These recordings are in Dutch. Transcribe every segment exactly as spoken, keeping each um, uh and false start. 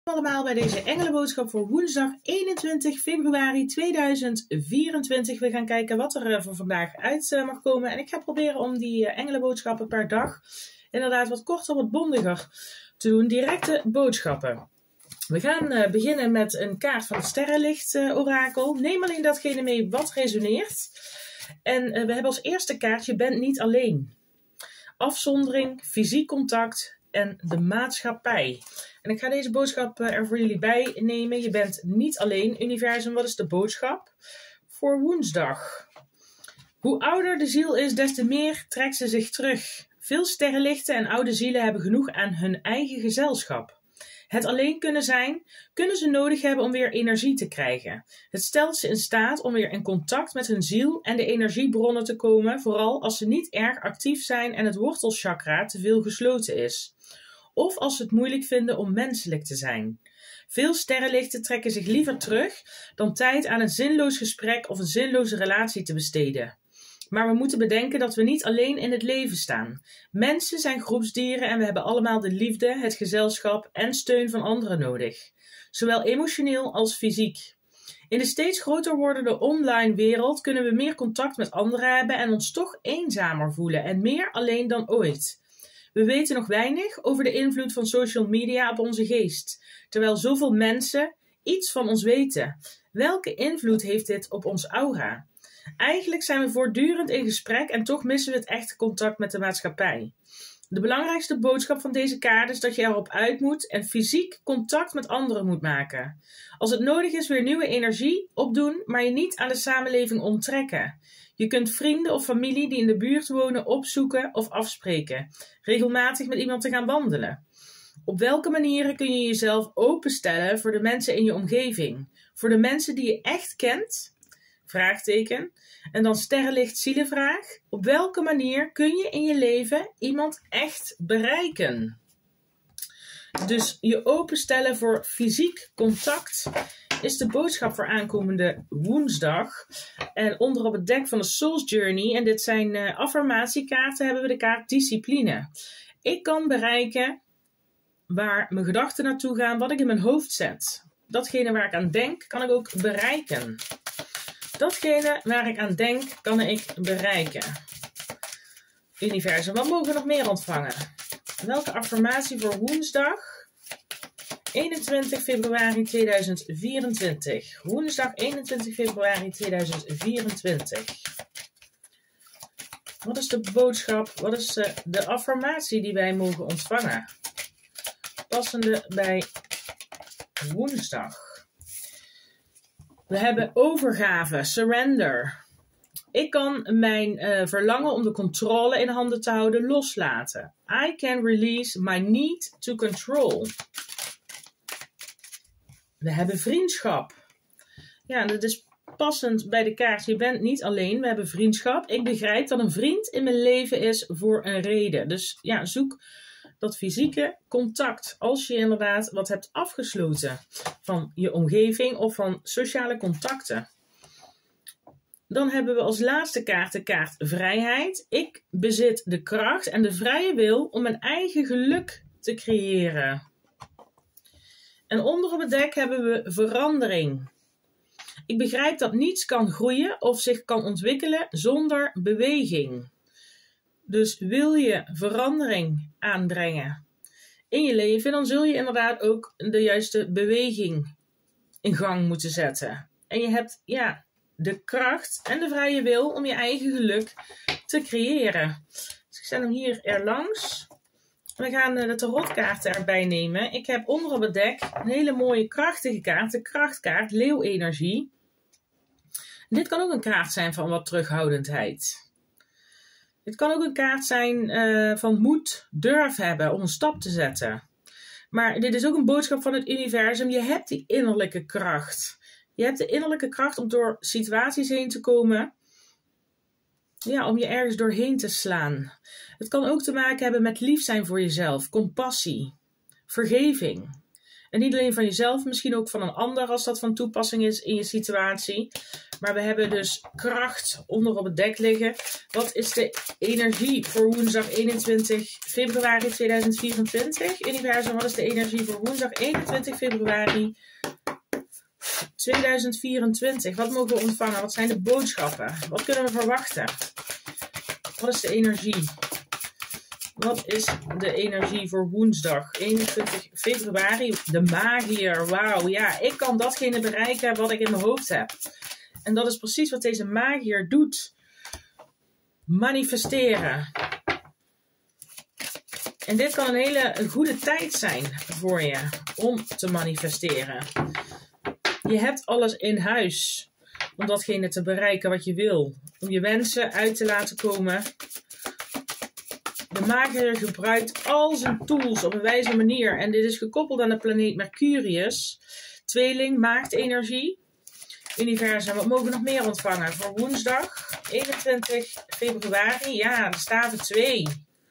Allemaal bij deze engelenboodschap voor woensdag eenentwintig februari tweeduizend vierentwintig. We gaan kijken wat er uh, voor vandaag uit uh, mag komen. En ik ga proberen om die uh, engelenboodschappen per dag inderdaad wat korter, wat bondiger te doen. Directe boodschappen. We gaan uh, beginnen met een kaart van het sterrenlicht uh, orakel. Neem alleen datgene mee wat resoneert. En uh, we hebben als eerste kaart, je bent niet alleen. Afzondering, fysiek contact en de maatschappij. En ik ga deze boodschap er voor jullie bij nemen. Je bent niet alleen, universum. Wat is de boodschap voor woensdag? Hoe ouder de ziel is, des te meer trekt ze zich terug. Veel sterrenlichten en oude zielen hebben genoeg aan hun eigen gezelschap. Het alleen kunnen zijn, kunnen ze nodig hebben om weer energie te krijgen. Het stelt ze in staat om weer in contact met hun ziel en de energiebronnen te komen, vooral als ze niet erg actief zijn en het wortelchakra te veel gesloten is. Of als ze het moeilijk vinden om menselijk te zijn. Veel sterrenlichten trekken zich liever terug dan tijd aan een zinloos gesprek of een zinloze relatie te besteden. Maar we moeten bedenken dat we niet alleen in het leven staan. Mensen zijn groepsdieren en we hebben allemaal de liefde, het gezelschap en steun van anderen nodig. Zowel emotioneel als fysiek. In de steeds groter wordende online wereld kunnen we meer contact met anderen hebben en ons toch eenzamer voelen en meer alleen dan ooit. We weten nog weinig over de invloed van social media op onze geest, terwijl zoveel mensen iets van ons weten. Welke invloed heeft dit op ons aura? Eigenlijk zijn we voortdurend in gesprek en toch missen we het echte contact met de maatschappij. De belangrijkste boodschap van deze kaart is dat je erop uit moet en fysiek contact met anderen moet maken. Als het nodig is weer nieuwe energie opdoen, maar je niet aan de samenleving onttrekken. Je kunt vrienden of familie die in de buurt wonen opzoeken of afspreken. Regelmatig met iemand te gaan wandelen. Op welke manieren kun je jezelf openstellen voor de mensen in je omgeving? Voor de mensen die je echt kent? Vraagteken. En dan sterrenlicht zielenvraag. Op welke manier kun je in je leven iemand echt bereiken? Dus je openstellen voor fysiek contact is de boodschap voor aankomende woensdag. En onder op het dek van de Soul's Journey, en dit zijn uh, affirmatiekaarten, hebben we de kaart discipline. Ik kan bereiken waar mijn gedachten naartoe gaan, wat ik in mijn hoofd zet. Datgene waar ik aan denk, kan ik ook bereiken. Datgene waar ik aan denk, kan ik bereiken. Universum, wat mogen we nog meer ontvangen? Welke affirmatie voor woensdag? eenentwintig februari tweeduizend vierentwintig. Woensdag eenentwintig februari tweeduizend vierentwintig. Wat is de boodschap? Wat is de, de affirmatie die wij mogen ontvangen? Passende bij woensdag. We hebben overgave, surrender. Ik kan mijn uh, verlangen om de controle in handen te houden loslaten. I can release my need to control. We hebben vriendschap. Ja, dat is passend bij de kaart. Je bent niet alleen. We hebben vriendschap. Ik begrijp dat een vriend in mijn leven is voor een reden. Dus ja, zoek dat fysieke contact. Als je inderdaad wat hebt afgesloten van je omgeving of van sociale contacten. Dan hebben we als laatste kaart de kaart vrijheid. Ik bezit de kracht en de vrije wil om mijn eigen geluk te creëren. En onder op het dek hebben we verandering. Ik begrijp dat niets kan groeien of zich kan ontwikkelen zonder beweging. Dus wil je verandering aanbrengen in je leven, dan zul je inderdaad ook de juiste beweging in gang moeten zetten. En je hebt ja, de kracht en de vrije wil om je eigen geluk te creëren. Dus ik zet hem hier erlangs. We gaan de tarotkaarten erbij nemen. Ik heb onder op het dek een hele mooie krachtige kaart, de krachtkaart, leeuwenergie. Dit kan ook een kaart zijn van wat terughoudendheid. Dit kan ook een kaart zijn uh, van moed, durf hebben om een stap te zetten. Maar dit is ook een boodschap van het universum. Je hebt die innerlijke kracht. Je hebt de innerlijke kracht om door situaties heen te komen. Ja, om je ergens doorheen te slaan. Het kan ook te maken hebben met lief zijn voor jezelf, compassie, vergeving. En niet alleen van jezelf, misschien ook van een ander als dat van toepassing is in je situatie. Maar we hebben dus kracht onder op het dek liggen. Wat is de energie voor woensdag eenentwintig februari tweeduizend vierentwintig? Universum, wat is de energie voor woensdag eenentwintig februari tweeduizend vierentwintig? Wat mogen we ontvangen? Wat zijn de boodschappen? Wat kunnen we verwachten? Wat is de energie? Wat is de energie voor woensdag eenentwintig februari? De magier, wauw. Ja, ik kan datgene bereiken wat ik in mijn hoofd heb. En dat is precies wat deze magier doet. Manifesteren. En dit kan een hele goede tijd zijn voor je om te manifesteren. Je hebt alles in huis om datgene te bereiken wat je wil. Om je wensen uit te laten komen. De magier gebruikt al zijn tools op een wijze manier. En dit is gekoppeld aan de planeet Mercurius. Tweeling, maagdenergie. Universum, wat mogen we nog meer ontvangen? Voor woensdag eenentwintig februari. Ja, de staven twee.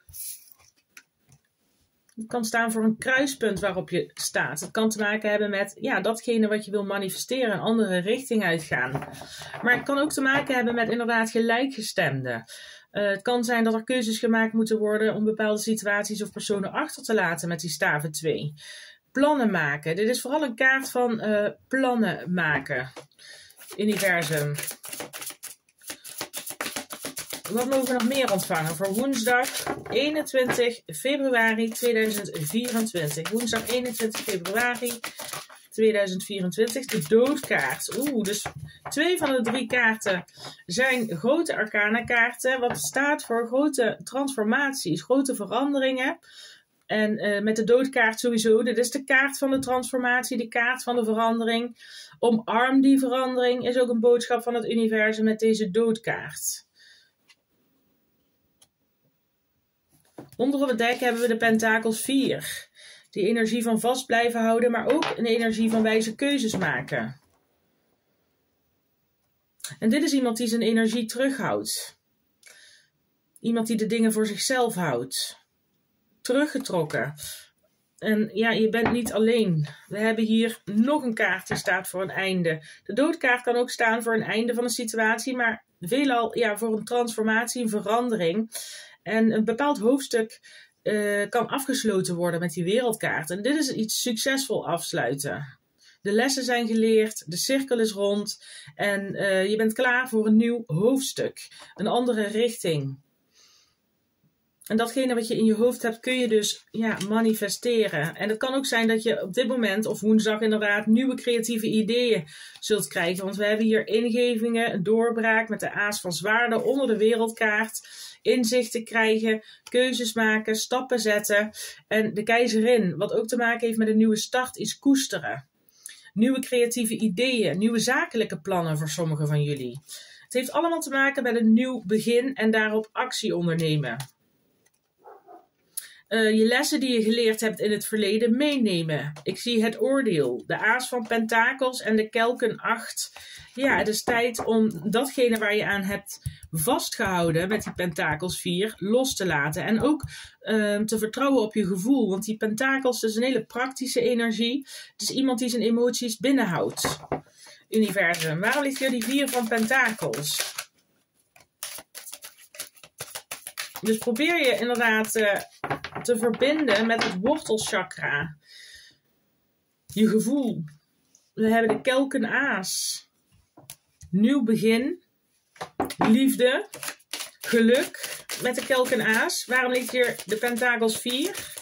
Het kan staan voor een kruispunt waarop je staat. Het kan te maken hebben met ja, datgene wat je wil manifesteren, een andere richting uitgaan. Maar het kan ook te maken hebben met inderdaad gelijkgestemden. Uh, het kan zijn dat er keuzes gemaakt moeten worden om bepaalde situaties of personen achter te laten met die staven twee. Plannen maken. Dit is vooral een kaart van uh, plannen maken. Universum. Wat mogen we nog meer ontvangen voor woensdag eenentwintig februari tweeduizend vierentwintig? Woensdag eenentwintig februari tweeduizend vierentwintig. De doodkaart. Oeh, dus twee van de drie kaarten zijn grote arcana kaarten. Wat staat voor grote transformaties, grote veranderingen. En uh, met de doodkaart sowieso. Dit is de kaart van de transformatie, de kaart van de verandering. Omarm die verandering is ook een boodschap van het universum met deze doodkaart. Onder op het dek hebben we de pentakels vier. Die energie van vast blijven houden, maar ook een energie van wijze keuzes maken. En dit is iemand die zijn energie terughoudt. Iemand die de dingen voor zichzelf houdt. Teruggetrokken. En ja, je bent niet alleen. We hebben hier nog een kaart die staat voor een einde. De doodkaart kan ook staan voor een einde van een situatie, maar veelal ja, voor een transformatie, een verandering. En een bepaald hoofdstuk uh, kan afgesloten worden met die wereldkaart. En dit is iets succesvol afsluiten. De lessen zijn geleerd, de cirkel is rond en uh, je bent klaar voor een nieuw hoofdstuk. Een andere richting. En datgene wat je in je hoofd hebt kun je dus ja, manifesteren. En het kan ook zijn dat je op dit moment of woensdag inderdaad nieuwe creatieve ideeën zult krijgen. Want we hebben hier ingevingen, een doorbraak met de aas van zwaarden onder de wereldkaart. Inzichten krijgen, keuzes maken, stappen zetten. En de keizerin, wat ook te maken heeft met een nieuwe start, is koesteren. Nieuwe creatieve ideeën, nieuwe zakelijke plannen voor sommigen van jullie. Het heeft allemaal te maken met een nieuw begin en daarop actie ondernemen. Uh, je lessen die je geleerd hebt in het verleden meenemen. Ik zie het oordeel, de aas van pentakels en de kelken acht. Ja, het is tijd om datgene waar je aan hebt vastgehouden met die pentakels vier los te laten. En ook uh, te vertrouwen op je gevoel. Want die pentakels is een hele praktische energie. Het is iemand die zijn emoties binnenhoudt. Universum, waarom ligt hier die vier van pentakels? Dus probeer je inderdaad uh, te verbinden met het wortelchakra. Je gevoel. We hebben de kelkenaas. Nieuw begin. Liefde. Geluk. Met de kelkenaas. Waarom ligt hier de pentakels vier?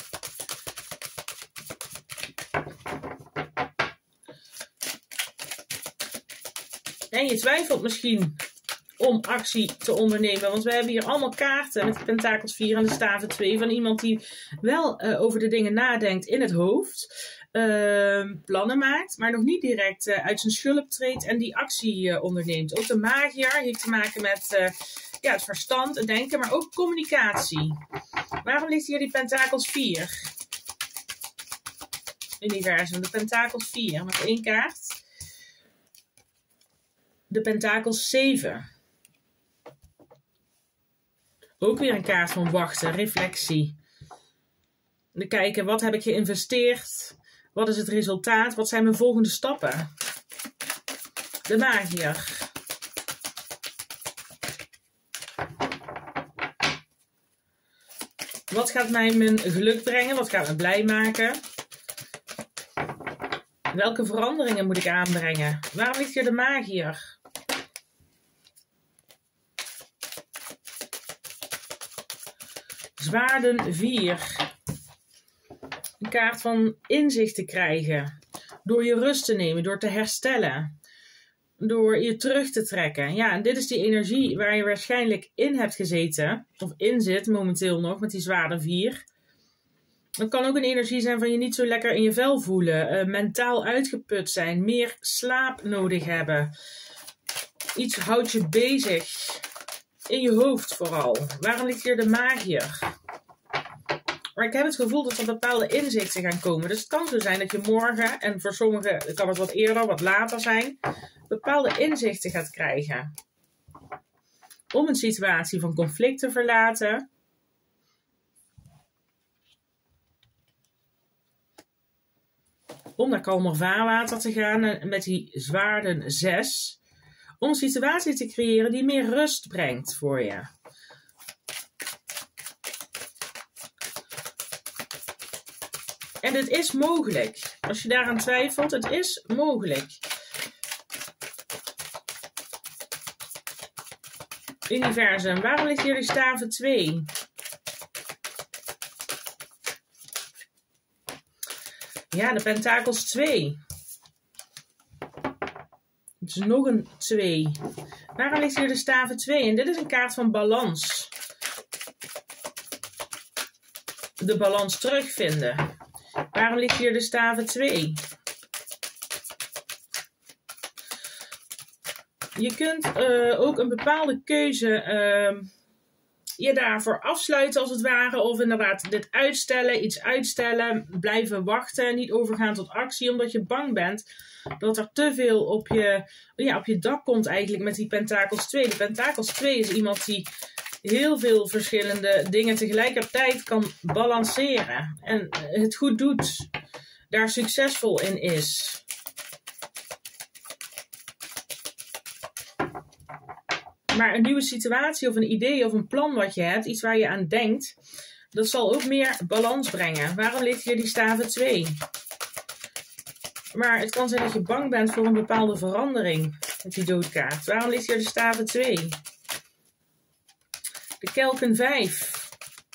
En je twijfelt misschien om actie te ondernemen. Want we hebben hier allemaal kaarten met de pentakels vier en de staven twee. Van iemand die wel uh, over de dingen nadenkt in het hoofd. Uh, plannen maakt, maar nog niet direct uh, uit zijn schulp treedt en die actie uh, onderneemt. Ook de magier heeft te maken met uh, ja, het verstand, het denken, maar ook communicatie. Waarom ligt hier die pentakels vier? Universum, de pentakels vier. Met één kaart. De pentakels zeven. Ook weer een kaart van wachten, reflectie. We kijken, wat heb ik geïnvesteerd? Wat is het resultaat? Wat zijn mijn volgende stappen? De magier. Wat gaat mij mijn geluk brengen? Wat gaat me blij maken? Welke veranderingen moet ik aanbrengen? Waarom ligt hier de magier? Zwaarden vier. Een kaart van inzicht te krijgen. Door je rust te nemen, door te herstellen. Door je terug te trekken. Ja, en dit is die energie waar je waarschijnlijk in hebt gezeten. Of in zit momenteel nog met die zwaarden vier. Het kan ook een energie zijn van je niet zo lekker in je vel voelen. Uh, mentaal uitgeput zijn. Meer slaap nodig hebben. Iets houdt je bezig. In je hoofd vooral. Waarom ligt hier de magier? Maar ik heb het gevoel dat er bepaalde inzichten gaan komen. Dus het kan zo zijn dat je morgen, en voor sommigen kan het wat eerder, wat later zijn, bepaalde inzichten gaat krijgen. Om een situatie van conflict te verlaten. Om naar kalmer vaarwater te gaan met die zwaarden zes. Om een situatie te creëren die meer rust brengt voor je. En het is mogelijk. Als je daaraan twijfelt, het is mogelijk. Universum, waarom ligt hier de staven twee? Ja, de pentakels twee. Het is nog een twee. Waarom ligt hier de staven twee? En dit is een kaart van balans. De balans terugvinden. Waarom ligt hier de staven twee? Je kunt uh, ook een bepaalde keuze uh, je daarvoor afsluiten als het ware. Of inderdaad dit uitstellen, iets uitstellen, blijven wachten. Niet overgaan tot actie omdat je bang bent dat er te veel op je, ja, op je dak komt eigenlijk met die pentakels twee. De pentakels twee is iemand die heel veel verschillende dingen tegelijkertijd kan balanceren. En het goed doet. Daar succesvol in is. Maar een nieuwe situatie of een idee of een plan wat je hebt, iets waar je aan denkt, dat zal ook meer balans brengen. Waarom ligt hier die staven twee? Maar het kan zijn dat je bang bent voor een bepaalde verandering met die doodkaart. Waarom ligt hier de staven twee? De kelken vijf.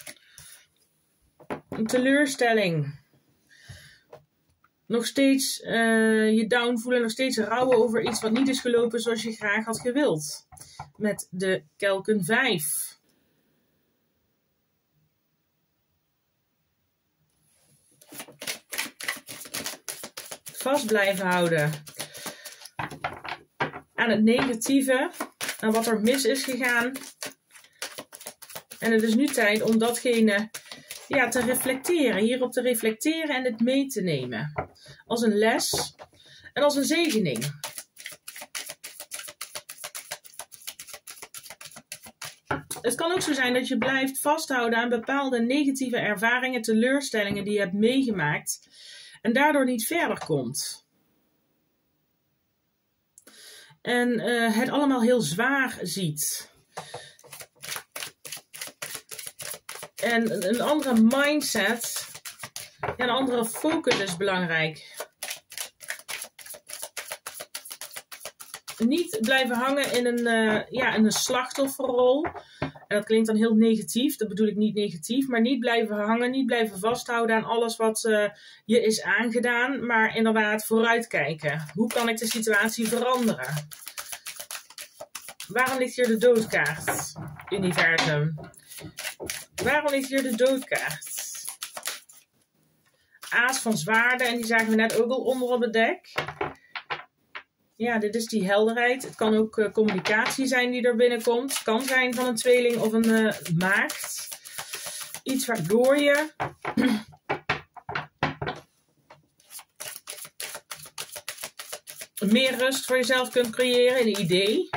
Een teleurstelling. Nog steeds uh, je down voelen, nog steeds rouwen over iets wat niet is gelopen zoals je graag had gewild. Met de kelken vijf. Vast blijven houden aan het negatieve, aan wat er mis is gegaan. En het is nu tijd om datgene ja, te reflecteren, hierop te reflecteren en het mee te nemen. Als een les en als een zegening. Het kan ook zo zijn dat je blijft vasthouden aan bepaalde negatieve ervaringen, teleurstellingen die je hebt meegemaakt en daardoor niet verder komt. En uh, het allemaal heel zwaar ziet. En een andere mindset, een andere focus is belangrijk. Niet blijven hangen in een, uh, ja, in een slachtofferrol. En dat klinkt dan heel negatief, dat bedoel ik niet negatief. Maar niet blijven hangen, niet blijven vasthouden aan alles wat uh, je is aangedaan. Maar inderdaad vooruitkijken. Hoe kan ik de situatie veranderen? Waarom ligt hier de doodkaart, universum? Waarom ligt hier de doodkaart? Aas van zwaarden, en die zagen we net ook al onder op het dek. Ja, dit is die helderheid. Het kan ook uh, communicatie zijn die er binnenkomt. Het kan zijn van een tweeling of een uh, maagd. Iets waardoor je meer rust voor jezelf kunt creëren in een idee.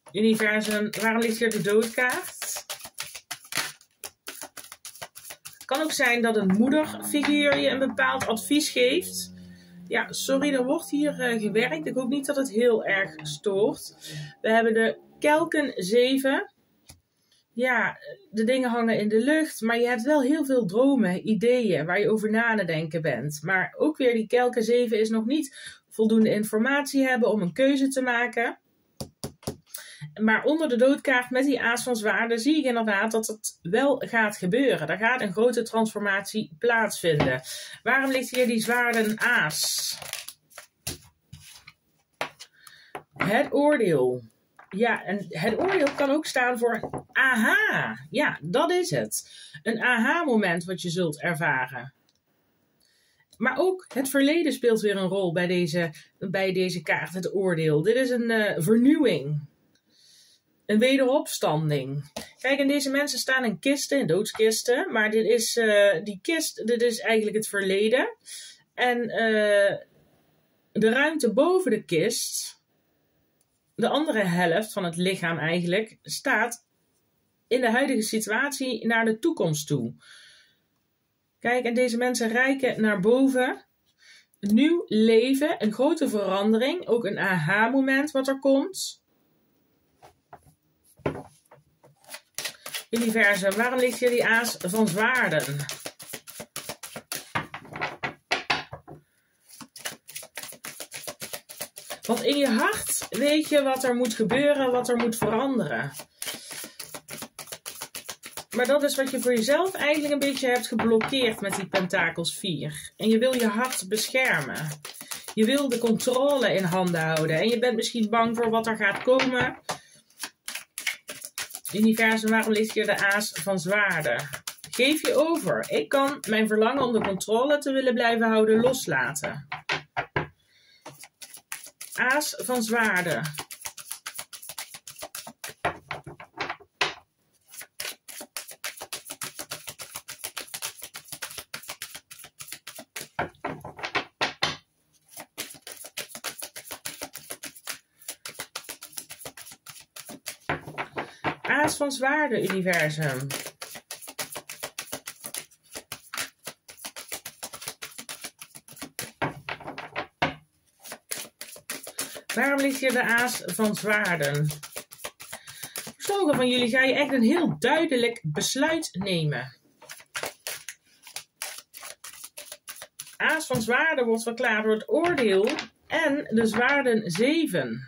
Universum, waarom ligt hier de doodkaart? Het kan kan ook zijn dat een moederfiguur je een bepaald advies geeft. Ja, sorry, er wordt hier uh, gewerkt. Ik hoop niet dat het heel erg stoort. We hebben de kelken zeven. Ja, de dingen hangen in de lucht, maar je hebt wel heel veel dromen, ideeën waar je over na aan het denken bent. Maar ook weer die kelken zeven is nog niet voldoende informatie hebben om een keuze te maken. Maar onder de doodkaart met die aas van zwaarden zie ik inderdaad dat het wel gaat gebeuren. Er gaat een grote transformatie plaatsvinden. Waarom ligt hier die zwaarden aas? Het oordeel. Ja, en het oordeel kan ook staan voor een aha. Ja, dat is het. Een aha-moment wat je zult ervaren. Maar ook het verleden speelt weer een rol bij deze, bij deze kaart, het oordeel. Dit is een uh, vernieuwing. Een wederopstanding. Kijk, en deze mensen staan in kisten, in doodskisten. Maar dit is, uh, die kist, dit is eigenlijk het verleden. En uh, de ruimte boven de kist, de andere helft van het lichaam eigenlijk, staat in de huidige situatie naar de toekomst toe. Kijk, en deze mensen reiken naar boven. Een nieuw leven, een grote verandering. Ook een aha-moment wat er komt. Universum, waarom ligt hier die aas van zwaarden? Want in je hart weet je wat er moet gebeuren, wat er moet veranderen. Maar dat is wat je voor jezelf eigenlijk een beetje hebt geblokkeerd met die Pentakels vier. En je wil je hart beschermen. Je wil de controle in handen houden. En je bent misschien bang voor wat er gaat komen. Universum, waarom ligt hier de aas van zwaarden? Geef je over. Ik kan mijn verlangen om de controle te willen blijven houden loslaten. Aas van zwaarden. Aas van zwaarden, universum. Waarom ligt hier de aas van zwaarden? Voor sommigen van jullie ga je echt een heel duidelijk besluit nemen. Aas van zwaarden wordt verklaard door het oordeel en de zwaarden zeven.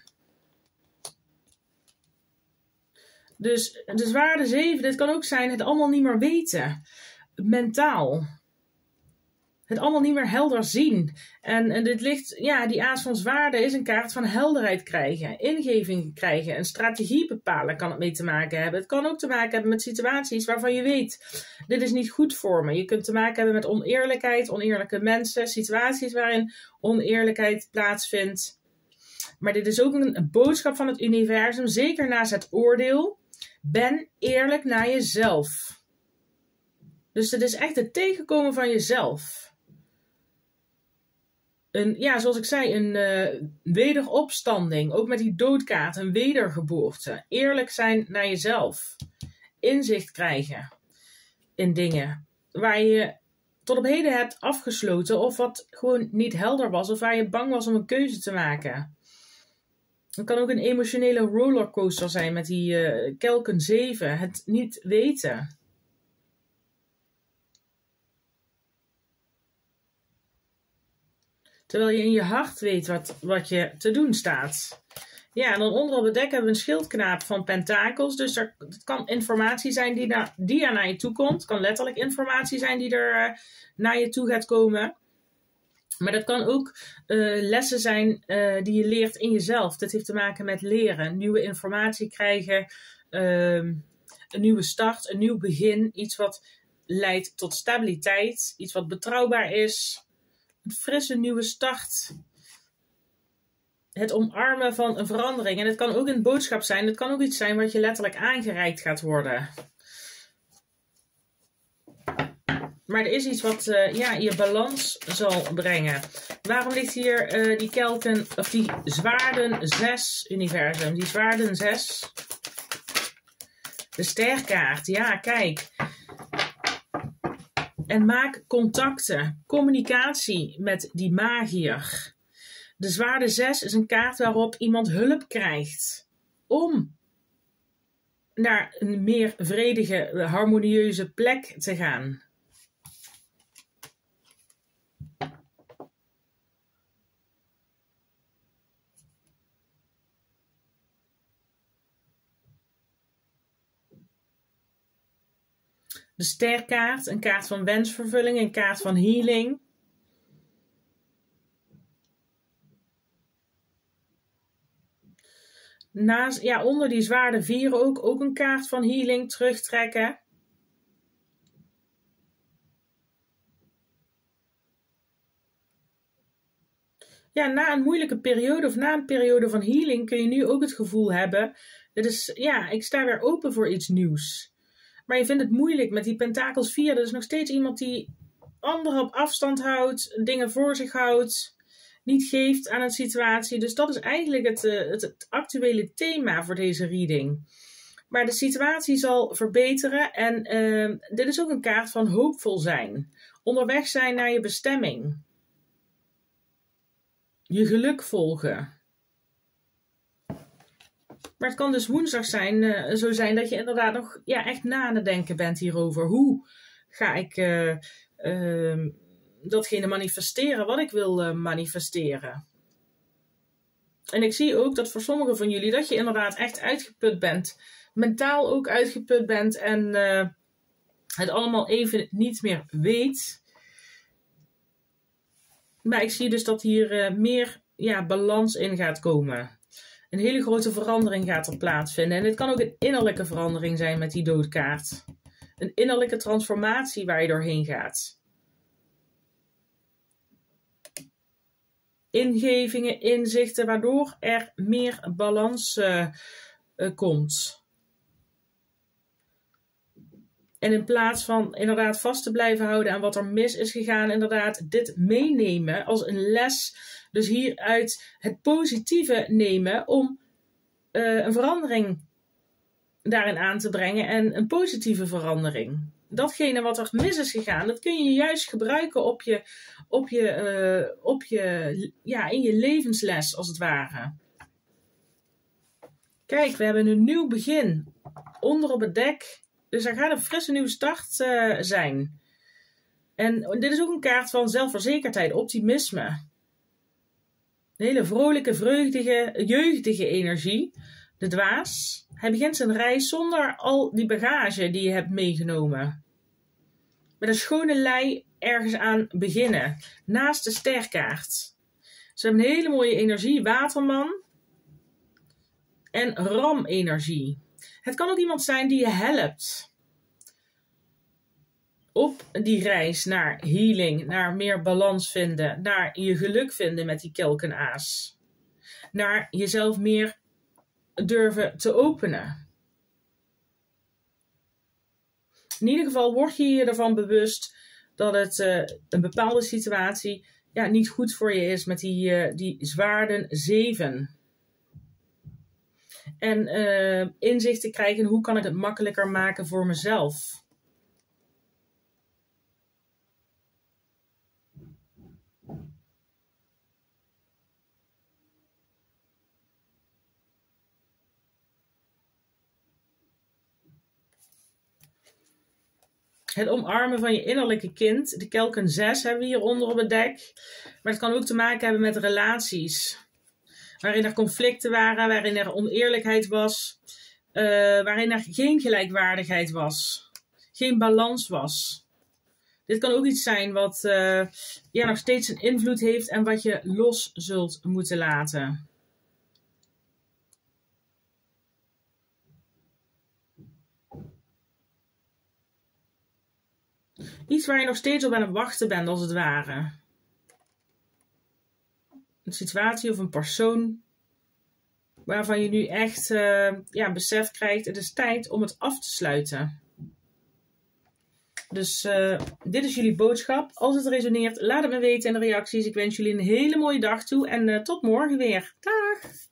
Dus de zwaarden zeven, dit kan ook zijn het allemaal niet meer weten. Mentaal. Het allemaal niet meer helder zien. En, en dit ligt, ja, die aas van zwaarden is een kaart van helderheid krijgen. Ingeving krijgen. Een strategie bepalen kan het mee te maken hebben. Het kan ook te maken hebben met situaties waarvan je weet, dit is niet goed voor me. Je kunt te maken hebben met oneerlijkheid, oneerlijke mensen. Situaties waarin oneerlijkheid plaatsvindt. Maar dit is ook een boodschap van het universum. Zeker naast het oordeel. Ben eerlijk naar jezelf. Dus het is echt het tegenkomen van jezelf. Een, ja, zoals ik zei, een uh, wederopstanding. Ook met die doodkaart, een wedergeboorte. Eerlijk zijn naar jezelf. Inzicht krijgen in dingen waar je tot op heden hebt afgesloten. Of wat gewoon niet helder was. Of waar je bang was om een keuze te maken. Het kan ook een emotionele rollercoaster zijn met die uh, kelken zeven. Het niet weten. Terwijl je in je hart weet wat, wat je te doen staat. Ja, en dan onder op het dek hebben we een schildknaap van pentakels. Dus er, het kan informatie zijn die, naar, die er naar je toe komt. Het kan letterlijk informatie zijn die er uh, naar je toe gaat komen. Maar dat kan ook uh, lessen zijn uh, die je leert in jezelf. Dat heeft te maken met leren. Nieuwe informatie krijgen. Uh, een nieuwe start. Een nieuw begin. Iets wat leidt tot stabiliteit. Iets wat betrouwbaar is. Een frisse nieuwe start. Het omarmen van een verandering. En het kan ook een boodschap zijn. Het kan ook iets zijn wat je letterlijk aangereikt gaat worden. Maar er is iets wat uh, ja, je balans zal brengen. Waarom ligt hier uh, die kelken, of die zwaarden zes universum? Die zwaarden zes. De sterkaart, ja kijk. En maak contacten, communicatie met die magier. De zwaarde zes is een kaart waarop iemand hulp krijgt om naar een meer vredige, harmonieuze plek te gaan. De sterkaart, een kaart van wensvervulling, een kaart van healing. Naast, ja, onder die zwaarde vier ook, ook een kaart van healing, terugtrekken. Ja, na een moeilijke periode of na een periode van healing kun je nu ook het gevoel hebben, dit is, ja, ik sta weer open voor iets nieuws. Maar je vindt het moeilijk met die pentakels vier. Dat is nog steeds iemand die anderen op afstand houdt, dingen voor zich houdt, niet geeft aan een situatie. Dus dat is eigenlijk het, het, het actuele thema voor deze reading. Maar de situatie zal verbeteren en uh, dit is ook een kaart van hoopvol zijn. Onderweg zijn naar je bestemming. Je geluk volgen. Maar het kan dus woensdag zijn, uh, zo zijn dat je inderdaad nog ja, echt na aan het denken bent hierover. Hoe ga ik uh, uh, datgene manifesteren wat ik wil uh, manifesteren? En ik zie ook dat voor sommigen van jullie dat je inderdaad echt uitgeput bent. Mentaal ook uitgeput bent en uh, het allemaal even niet meer weet. Maar ik zie dus dat hier uh, meer ja, balans in gaat komen. Een hele grote verandering gaat er plaatsvinden. En dit kan ook een innerlijke verandering zijn met die doodkaart. Een innerlijke transformatie waar je doorheen gaat. Ingevingen, inzichten, waardoor er meer balans uh, uh, komt. En in plaats van inderdaad vast te blijven houden aan wat er mis is gegaan, inderdaad dit meenemen als een les. Dus hieruit het positieve nemen om uh, een verandering daarin aan te brengen en een positieve verandering. Datgene wat er mis is gegaan, dat kun je juist gebruiken op je, op je, uh, op je, ja, in je levensles als het ware. Kijk, we hebben een nieuw begin onder op het dek. Dus er gaat een frisse nieuwe start uh, zijn. En dit is ook een kaart van zelfverzekerdheid, optimisme. Een hele vrolijke, vreugdige, jeugdige energie. De dwaas. Hij begint zijn reis zonder al die bagage die je hebt meegenomen. Met een schone lei ergens aan beginnen. Naast de sterkaart. Ze hebben een hele mooie energie. Waterman. En ram-energie. Het kan ook iemand zijn die je helpt. Op die reis naar healing, naar meer balans vinden, naar je geluk vinden met die kelkenaas. Naar jezelf meer durven te openen. In ieder geval word je je ervan bewust dat het uh, een bepaalde situatie ja, niet goed voor je is met die, uh, die zwaarden zeven. En uh, inzicht te krijgen in hoe kan ik het makkelijker maken voor mezelf. Het omarmen van je innerlijke kind. De kelken zes hebben we hieronder op het dek. Maar het kan ook te maken hebben met relaties. Waarin er conflicten waren, waarin er oneerlijkheid was. Uh, waarin er geen gelijkwaardigheid was. Geen balans was. Dit kan ook iets zijn wat uh, ja, nog steeds een invloed heeft en wat je los zult moeten laten. Iets waar je nog steeds op aan het wachten bent, als het ware. Een situatie of een persoon waarvan je nu echt uh, ja, besef krijgt, het is tijd om het af te sluiten. Dus uh, dit is jullie boodschap. Als het resoneert, laat het me weten in de reacties. Ik wens jullie een hele mooie dag toe en uh, tot morgen weer. Dag!